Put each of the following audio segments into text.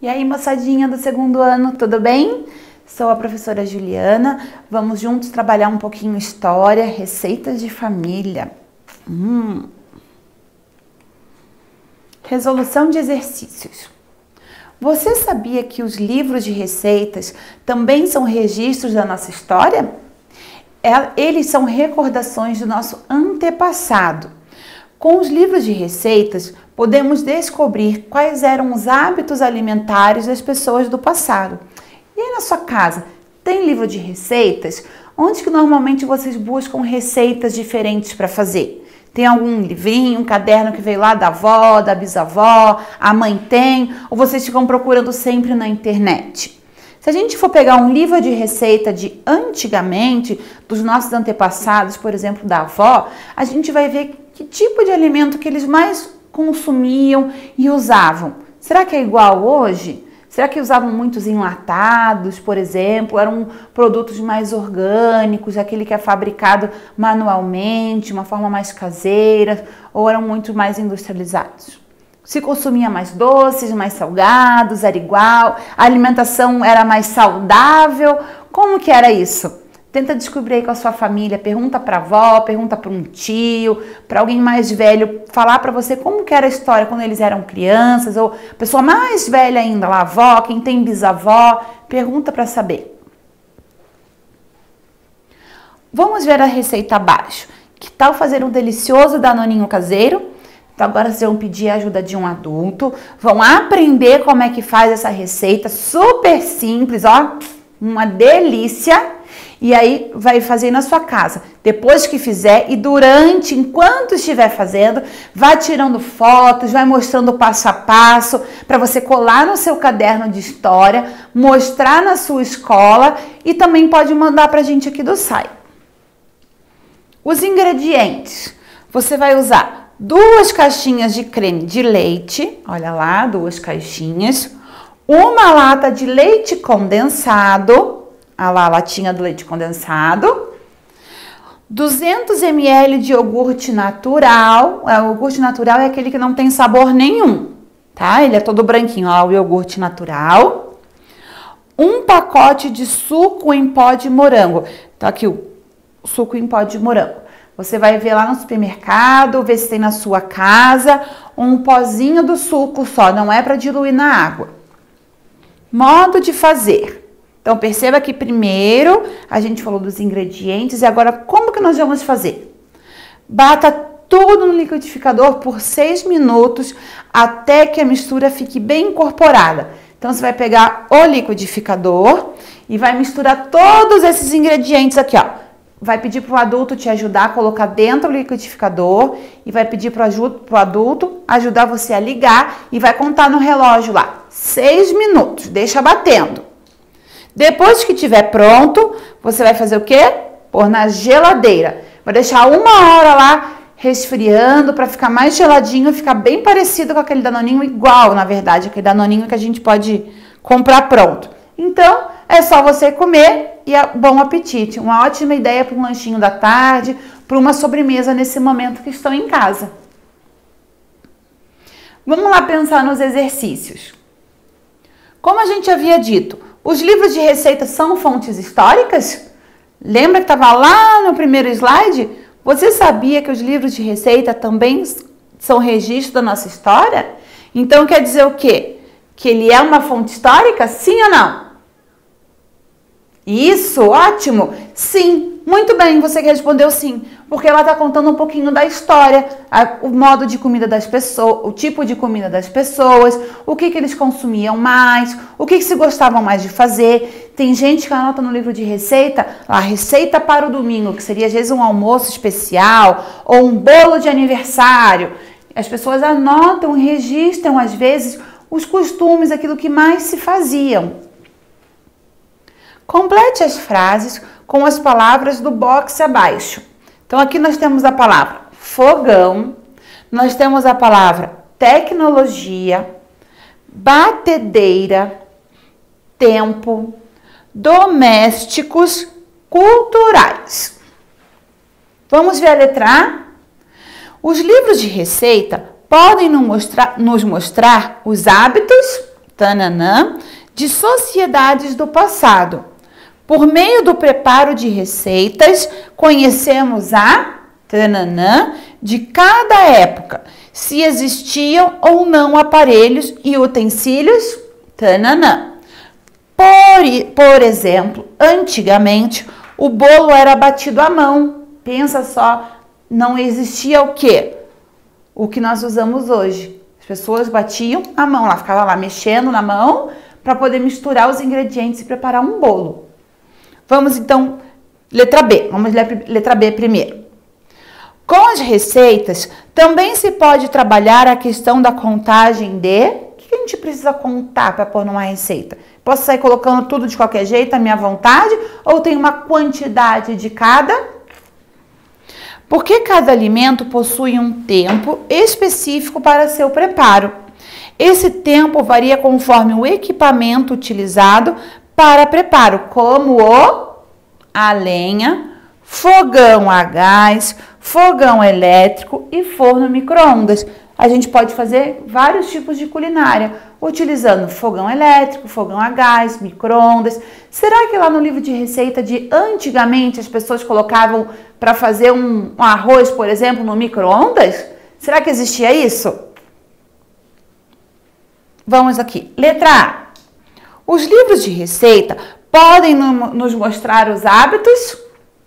E aí, moçadinha do segundo ano, tudo bem? Sou a professora Juliana. Vamos juntos trabalhar um pouquinho história, receitas de família. Resolução de exercícios. Você sabia que os livros de receitas também são registros da nossa história? Eles são recordações do nosso antepassado. Com os livros de receitas, podemos descobrir quais eram os hábitos alimentares das pessoas do passado. E aí na sua casa, tem livro de receitas? Onde que normalmente vocês buscam receitas diferentes para fazer? Tem algum livrinho, um caderno que veio lá da avó, da bisavó, a mãe tem? Ou vocês ficam procurando sempre na internet? Se a gente for pegar um livro de receita de antigamente, dos nossos antepassados, por exemplo, da avó, a gente vai ver que tipo de alimento que eles mais consumiam e usavam. Será que é igual hoje? Será que usavam muitos enlatados, por exemplo? Eram produtos mais orgânicos, aquele que é fabricado manualmente, uma forma mais caseira, ou eram muito mais industrializados? Se consumia mais doces, mais salgados, era igual? A alimentação era mais saudável? Como que era isso? Tenta descobrir aí com a sua família, pergunta para a avó, pergunta para um tio, para alguém mais velho, falar para você como que era a história quando eles eram crianças, ou pessoa mais velha ainda, lá, avó, quem tem bisavó, pergunta para saber. Vamos ver a receita abaixo. Que tal fazer um delicioso danoninho caseiro? Então agora vocês vão pedir a ajuda de um adulto, vão aprender como é que faz essa receita, super simples, ó, uma delícia. E aí vai fazer na sua casa. Depois que fizer e durante, enquanto estiver fazendo, vai tirando fotos, vai mostrando passo a passo para você colar no seu caderno de história, mostrar na sua escola e também pode mandar para a gente aqui do site. Os ingredientes. Você vai usar 2 caixinhas de creme de leite, olha lá, 2 caixinhas, uma lata de leite condensado, olha lá a latinha do leite condensado, 200 ml de iogurte natural. O iogurte natural é aquele que não tem sabor nenhum, tá? Ele é todo branquinho, ó, o iogurte natural. 1 pacote de suco em pó de morango. Tá aqui o suco em pó de morango. Você vai ver lá no supermercado, ver se tem na sua casa um pozinho do suco só, não é para diluir na água. Modo de fazer. Então, perceba que primeiro a gente falou dos ingredientes e agora como que nós vamos fazer? Bata tudo no liquidificador por 6 minutos até que a mistura fique bem incorporada. Então, você vai pegar o liquidificador e vai misturar todos esses ingredientes aqui, ó. Vai pedir para o adulto te ajudar a colocar dentro do liquidificador e vai pedir para o adulto ajudar você a ligar e vai contar no relógio lá. 6 minutos, deixa batendo. Depois que estiver pronto, você vai fazer o quê? Pôr na geladeira. Vai deixar 1 hora lá resfriando para ficar mais geladinho, ficar bem parecido com aquele danoninho, igual, na verdade, aquele danoninho que a gente pode comprar pronto. Então, é só você comer e bom apetite. Uma ótima ideia para um lanchinho da tarde, para uma sobremesa nesse momento que estão em casa. Vamos lá pensar nos exercícios. Como a gente havia dito, os livros de receita são fontes históricas? Lembra que estava lá no primeiro slide? Você sabia que os livros de receita também são registro da nossa história? Então quer dizer o quê? Que ele é uma fonte histórica? Sim ou não? Isso, ótimo! Sim, muito bem, você respondeu sim, porque ela está contando um pouquinho da história, o modo de comida das pessoas, o tipo de comida das pessoas, o que eles consumiam mais, o que se gostavam mais de fazer. Tem gente que anota no livro de receita, a receita para o domingo, que seria às vezes um almoço especial ou um bolo de aniversário. As pessoas anotam, registram às vezes os costumes, aquilo que mais se faziam. Complete as frases com as palavras do box abaixo. Então, aqui nós temos a palavra fogão, nós temos a palavra tecnologia, batedeira, tempo, domésticos, culturais. Vamos ver a letra A? Os livros de receita podem nos mostrar os hábitos tananã, de sociedades do passado. Por meio do preparo de receitas, conhecemos a tananã de cada época, se existiam ou não aparelhos e utensílios tananã. Por exemplo, antigamente o bolo era batido à mão. Pensa só, não existia o quê? O que nós usamos hoje. As pessoas batiam à mão, ela ficava lá mexendo na mão para poder misturar os ingredientes e preparar um bolo. Vamos então, letra B. Vamos ler letra B primeiro. Com as receitas, também se pode trabalhar a questão da contagem de... O que a gente precisa contar para pôr numa receita? Posso sair colocando tudo de qualquer jeito, à minha vontade? Ou tem uma quantidade de cada? Porque cada alimento possui um tempo específico para seu preparo. Esse tempo varia conforme o equipamento utilizado para preparo, como a lenha, fogão a gás, fogão elétrico e forno micro-ondas. A gente pode fazer vários tipos de culinária, utilizando fogão elétrico, fogão a gás, micro-ondas. Será que lá no livro de receita de antigamente as pessoas colocavam para fazer um arroz, por exemplo, no micro-ondas? Será que existia isso? Vamos aqui. Letra A. Os livros de receita podem nos mostrar os hábitos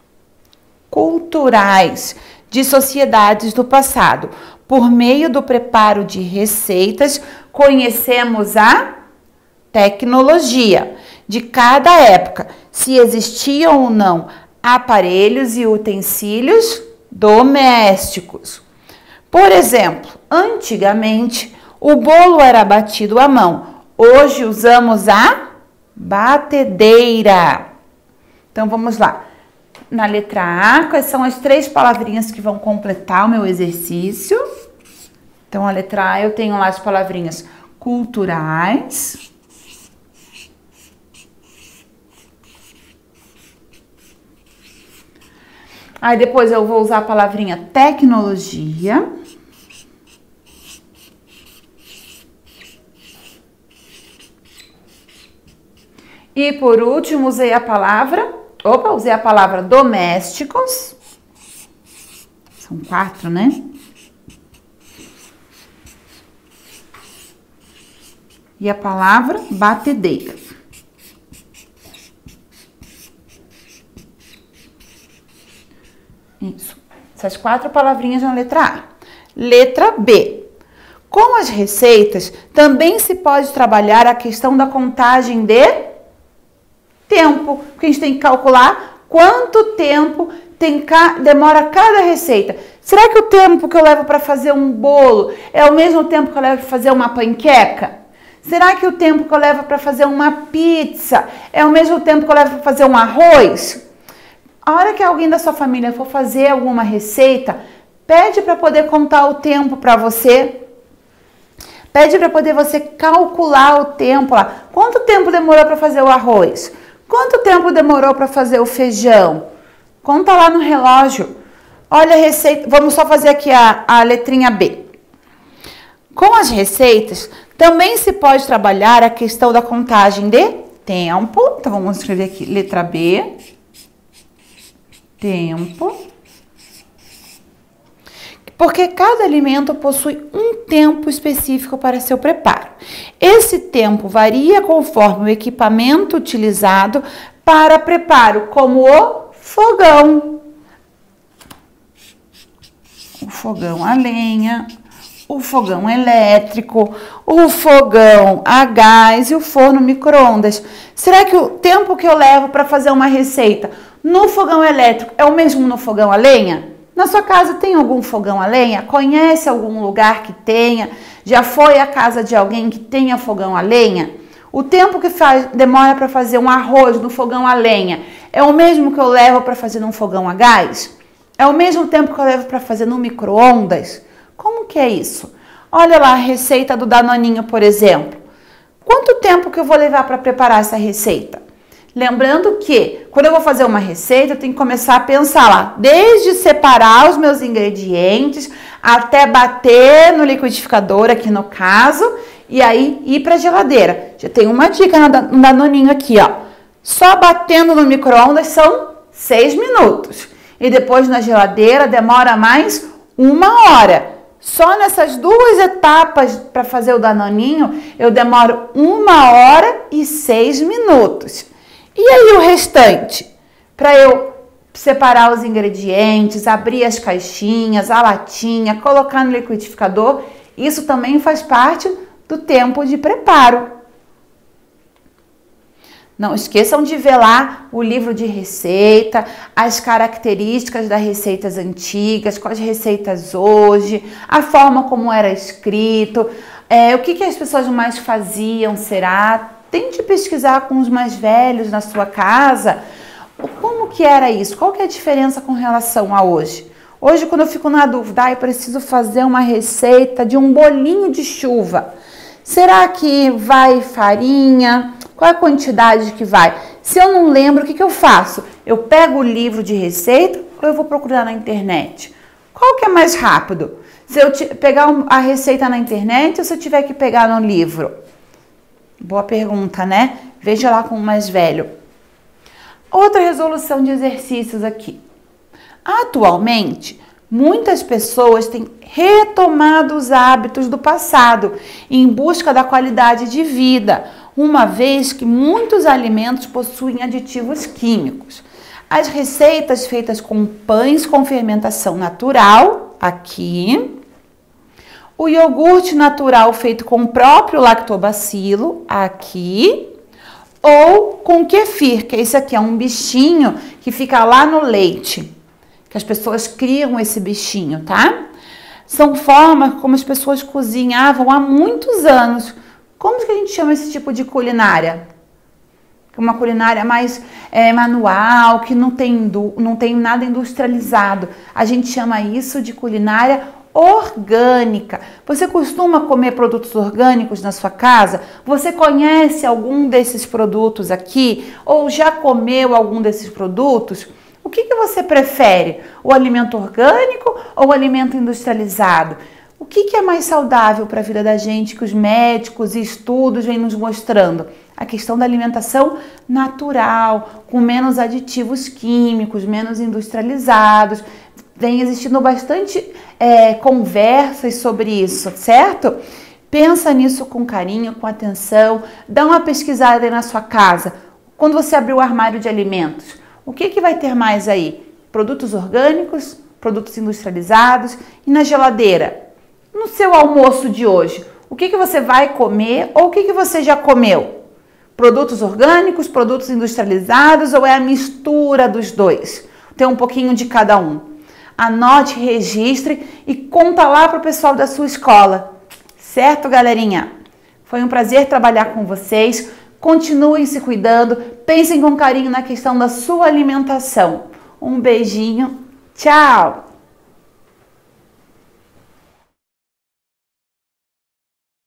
culturais de sociedades do passado. Por meio do preparo de receitas, conhecemos a tecnologia de cada época, se existiam ou não aparelhos e utensílios domésticos. Por exemplo, antigamente o bolo era batido à mão. Hoje usamos a batedeira. Então vamos lá. Na letra A, quais são as 3 palavrinhas que vão completar o meu exercício? Então, a letra A, eu tenho lá as palavrinhas culturais. Aí depois eu vou usar a palavrinha tecnologia. E por último, usei a palavra domésticos. São 4, né? E a palavra batedeira. Isso. Essas 4 palavrinhas na letra A. Letra B. Com as receitas, também se pode trabalhar a questão da contagem de tempo, porque a gente tem que calcular quanto tempo demora cada receita. Será que o tempo que eu levo para fazer um bolo é o mesmo tempo que eu levo para fazer uma panqueca? Será que o tempo que eu levo para fazer uma pizza é o mesmo tempo que eu levo para fazer um arroz? A hora que alguém da sua família for fazer alguma receita, pede para poder contar o tempo para você. Pede para poder você calcular o tempo lá. Quanto tempo demorou para fazer o arroz? Quanto tempo demorou para fazer o feijão? Conta lá no relógio. Olha a receita. Vamos só fazer aqui a letrinha B. Com as receitas, também se pode trabalhar a questão da contagem de tempo. Então, vamos escrever aqui, letra B. Tempo. Porque cada alimento possui um tempo específico para seu preparo. Esse tempo varia conforme o equipamento utilizado para preparo, como o fogão. O fogão a lenha, o fogão elétrico, o fogão a gás e o forno micro-ondas. Será que o tempo que eu levo para fazer uma receita no fogão elétrico é o mesmo no fogão a lenha? Na sua casa tem algum fogão a lenha? Conhece algum lugar que tenha? Já foi à casa de alguém que tenha fogão a lenha? O tempo que demora para fazer um arroz no fogão a lenha é o mesmo que eu levo para fazer num fogão a gás? É o mesmo tempo que eu levo para fazer no micro-ondas? Como que é isso? Olha lá a receita do Danoninho, por exemplo. Quanto tempo que eu vou levar para preparar essa receita? Lembrando que, quando eu vou fazer uma receita, eu tenho que começar a pensar lá, desde separar os meus ingredientes, até bater no liquidificador, aqui no caso, e aí ir para a geladeira. Já tem uma dica no Danoninho aqui, ó. Só batendo no micro-ondas são 6 minutos. E depois na geladeira demora mais 1 hora. Só nessas 2 etapas para fazer o Danoninho, eu demoro 1 hora e 6 minutos. E aí o restante? Para eu separar os ingredientes, abrir as caixinhas, a latinha, colocar no liquidificador, isso também faz parte do tempo de preparo. Não esqueçam de ver lá o livro de receita, as características das receitas antigas, com as receitas hoje, a forma como era escrito, o que as pessoas mais faziam, será? Tente pesquisar com os mais velhos na sua casa, como que era isso? Qual que é a diferença com relação a hoje? Hoje, quando eu fico na dúvida, eu preciso fazer uma receita de um bolinho de chuva. Será que vai farinha? Qual é a quantidade que vai? Se eu não lembro, o que eu faço? Eu pego o livro de receita ou eu vou procurar na internet? Qual que é mais rápido? Se eu pegar a receita na internet ou se eu tiver que pegar no livro? Boa pergunta, né? Veja lá com o mais velho. Outra resolução de exercícios aqui. Atualmente, muitas pessoas têm retomado os hábitos do passado em busca da qualidade de vida, uma vez que muitos alimentos possuem aditivos químicos. As receitas feitas com pães com fermentação natural, aqui. O iogurte natural feito com o próprio lactobacilo, aqui. Ou com kefir, que esse aqui é um bichinho que fica lá no leite, que as pessoas criam esse bichinho, tá? São formas como as pessoas cozinhavam há muitos anos. Como que a gente chama esse tipo de culinária? Uma culinária mais manual, que não tem nada industrializado. A gente chama isso de culinária orgânica. Você costuma comer produtos orgânicos na sua casa? Você conhece algum desses produtos aqui? Ou já comeu algum desses produtos? O que você prefere? O alimento orgânico ou o alimento industrializado? O que é mais saudável para a vida da gente, que os médicos e estudos vêm nos mostrando? A questão da alimentação natural, com menos aditivos químicos, menos industrializados. Vem existindo bastante conversas sobre isso, certo? Pensa nisso com carinho, com atenção, dá uma pesquisada aí na sua casa. Quando você abrir o armário de alimentos, o que vai ter mais aí? Produtos orgânicos, produtos industrializados e na geladeira? No seu almoço de hoje, o que você vai comer ou o que você já comeu? Produtos orgânicos, produtos industrializados ou é a mistura dos dois? Tem um pouquinho de cada um. Anote, registre e conta lá para o pessoal da sua escola. Certo, galerinha? Foi um prazer trabalhar com vocês. Continuem se cuidando. Pensem com carinho na questão da sua alimentação. Um beijinho. Tchau!